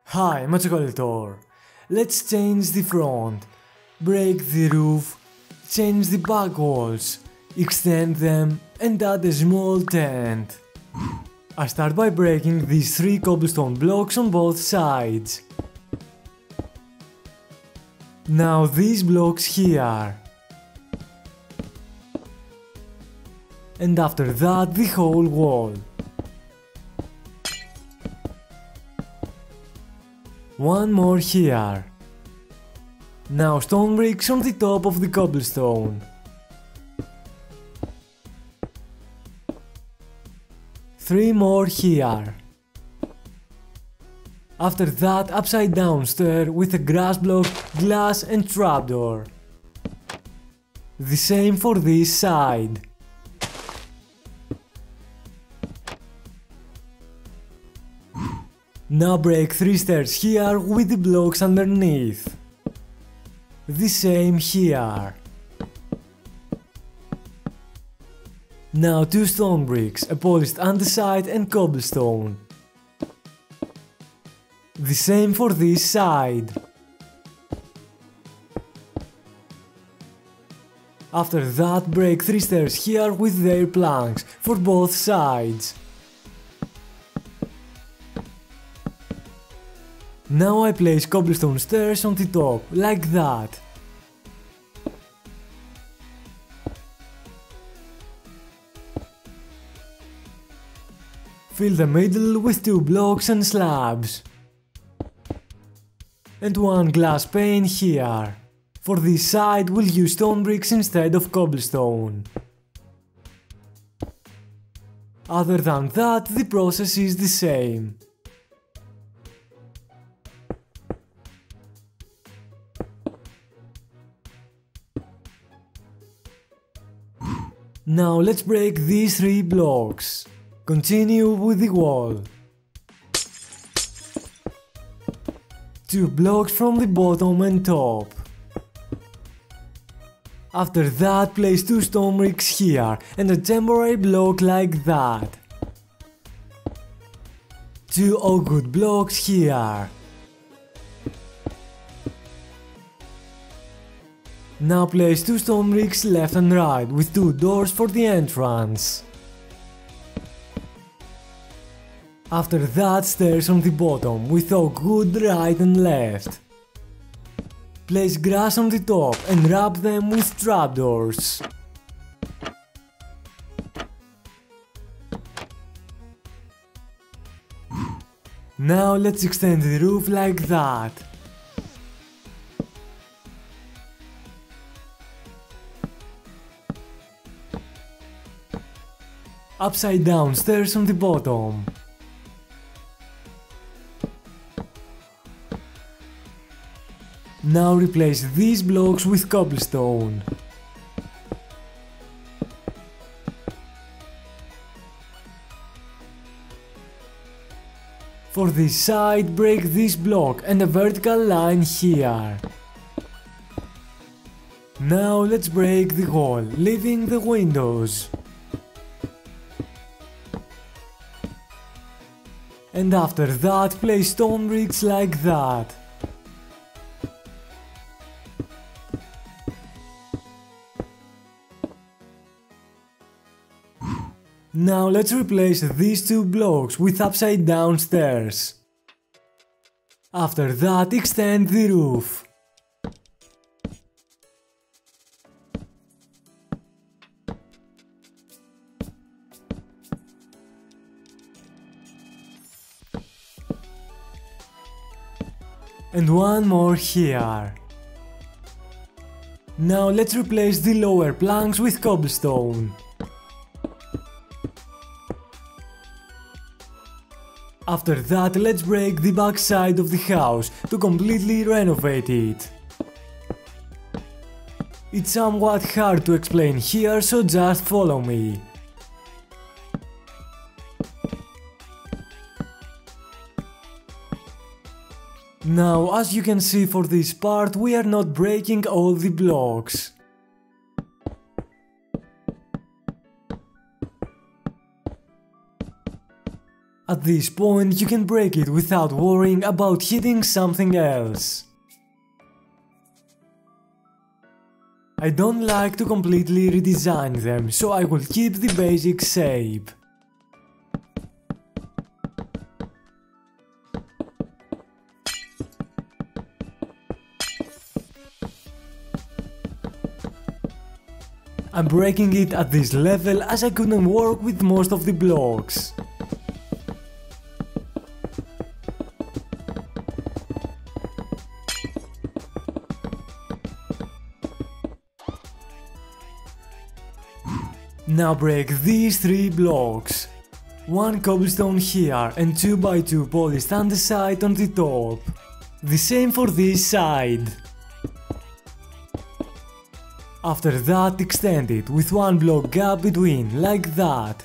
Hi, Machokolitor. Let's change the front, break the roof, change the back walls, extend them and add a small tent. I start by breaking these 3 cobblestone blocks on both sides. Now these blocks here. And after that the whole wall. One more here. Now stone bricks on the top of the cobblestone. 3 more here. After that upside down stair with a grass block, glass and trapdoor. The same for this side. Now break 3 stairs here with the blocks underneath. The same here. Now 2 stone bricks, a polished underside and cobblestone. The same for this side. After that break 3 stairs here with their planks for both sides. Now I place cobblestone stairs on the top, like that. Fill the middle with 2 blocks and slabs. And 1 glass pane here. For this side we'll use stone bricks instead of cobblestone. Other than that, the process is the same. Now let's break these 3 blocks. Continue with the wall. 2 blocks from the bottom and top. After that place 2 stone bricks here and a temporary block like that. 2 oak wood blocks here. Now place 2 stone bricks left and right with 2 doors for the entrance. After that stairs on the bottom with oak wood right and left. Place grass on the top and wrap them with trapdoors. Now let's extend the roof like that. Upside down stairs on the bottom. Now replace these blocks with cobblestone. For this side, break this block and a vertical line here. Now let's break the wall, leaving the windows. And after that, place stone bricks like that. Now let's replace these 2 blocks with upside down stairs. After that, extend the roof. And 1 more here. Now let's replace the lower planks with cobblestone. After that, let's break the back side of the house to completely renovate it. It's somewhat hard to explain here, so just follow me. Now, as you can see for this part, we are not breaking all the blocks. At this point you can break it without worrying about hitting something else. I don't like to completely redesign them, so I will keep the basic shape. I'm breaking it at this level as I couldn't work with most of the blocks. Now break these 3 blocks. 1 cobblestone here and 2x2 polished andesite on the top. The same for this side. After that, extend it with 1 block gap between, like that.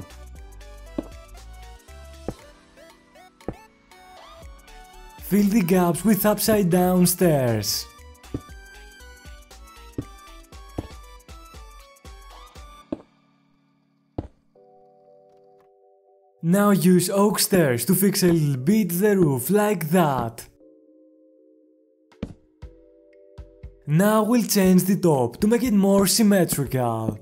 Fill the gaps with upside down stairs. Now use oak stairs to fix a little bit the roof, like that. Now we'll change the top to make it more symmetrical.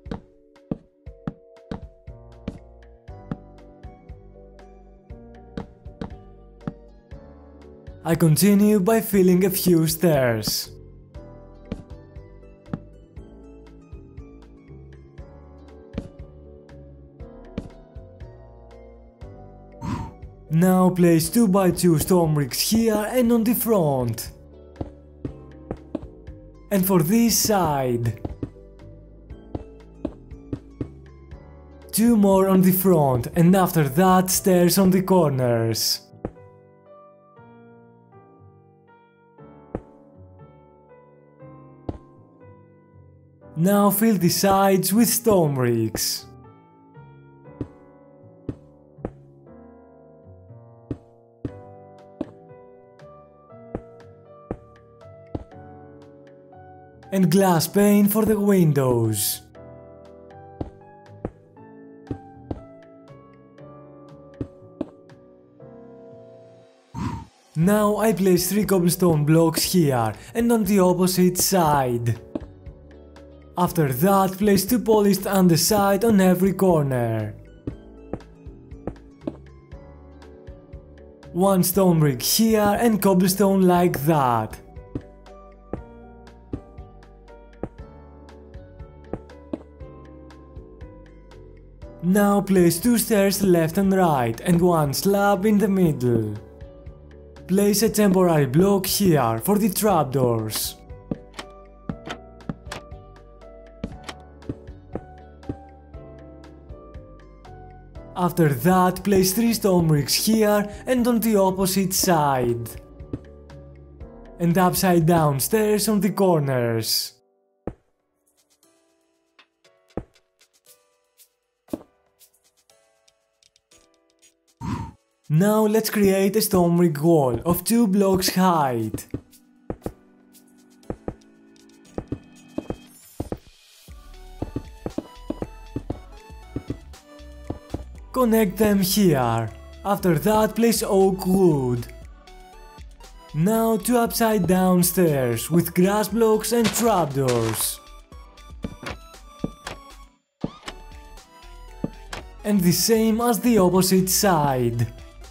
I continue by filling a few stairs. Now place 2x2 stone bricks here and on the front. And for this side. 2 more on the front, and after that stairs on the corners. Now fill the sides with stone bricks. And glass pane for the windows. Now I place 3 cobblestone blocks here and on the opposite side. After that, place 2 polished andesite on every corner. 1 stone brick here and cobblestone like that. Now place 2 stairs left and right and 1 slab in the middle. Place a temporary block here for the trapdoors. After that, place 3 stone bricks here and on the opposite side. And upside down stairs on the corners. Now let's create a stone brick wall of 2 blocks height. Connect them here. After that, place oak wood. Now 2 upside down stairs with grass blocks and trapdoors. And the same as the opposite side.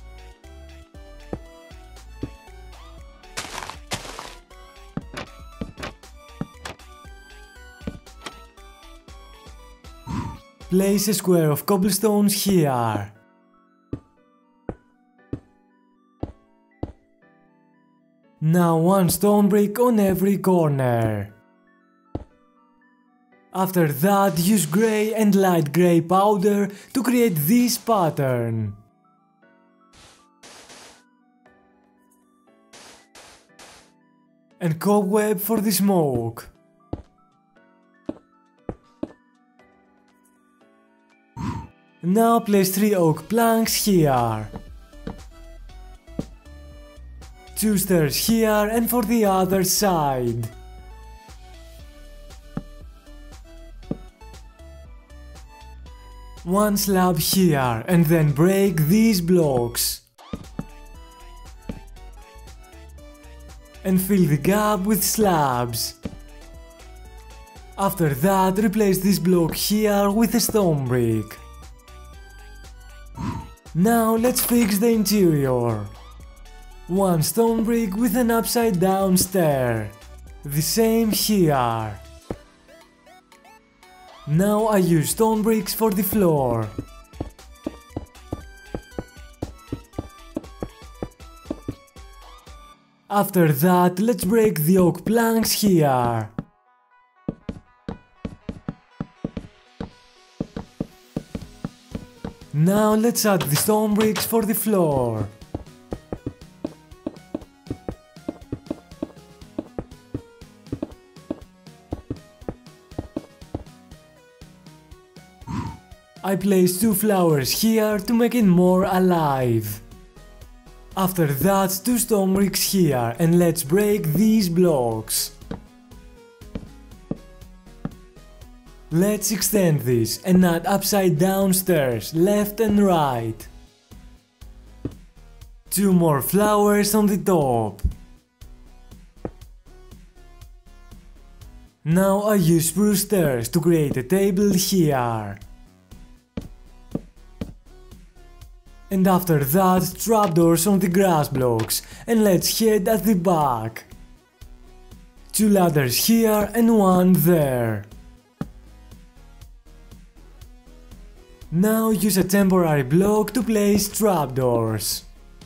Place a square of cobblestones here. Now 1 stone brick on every corner. After that, use grey and light grey powder to create this pattern. And cobweb for the smoke. Now place 3 oak planks here. 2 stairs here and for the other side. One slab here and then break these blocks. And fill the gap with slabs. After that, replace this block here with a stone brick. Now let's fix the interior. One stone brick with an upside down stair. The same here. Now I use stone bricks for the floor. After that, let's break the oak planks here. Now let's add the stone bricks for the floor. I place 2 flowers here to make it more alive. After that, 2 stone bricks here and let's break these blocks. Let's extend this and add upside down stairs left and right. 2 more flowers on the top. Now I use spruce stairs to create a table here. And after that, trapdoors on the grass blocks, and let's head at the back. 2 ladders here and 1 there. Now use a temporary block to place trapdoors.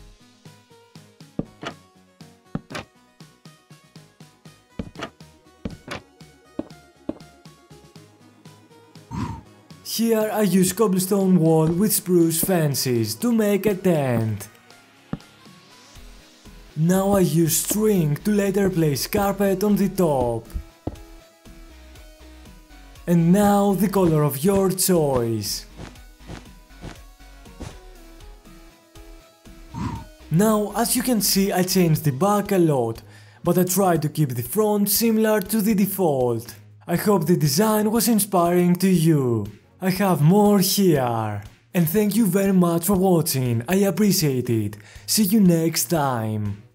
Here I use cobblestone wall with spruce fences to make a tent. Now I use string to later place carpet on the top. And now the color of your choice. Now, as you can see, I changed the back a lot, but I tried to keep the front similar to the default. I hope the design was inspiring to you. I have more here. And thank you very much for watching, I appreciate it. See you next time.